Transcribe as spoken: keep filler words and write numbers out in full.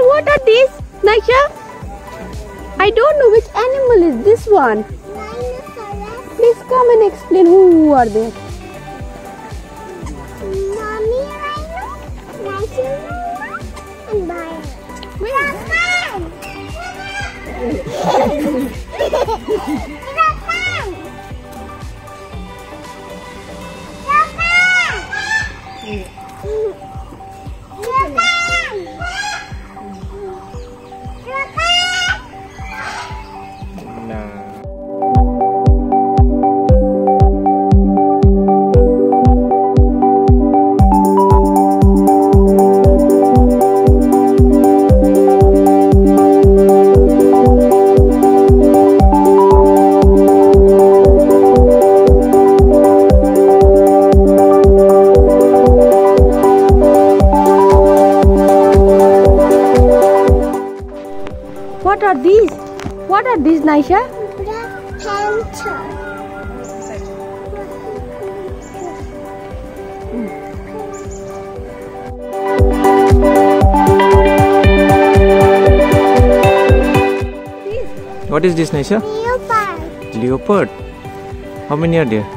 what are these, Naisha? I don't know which animal is this one. Dinosaurs. Please come and explain who, who are they. Mommy rhino, Nigel rhino, and Brian. What are these? What are these, Naisha? Black panther. What is this, Naisha? Leopard. Leopard. How many are there?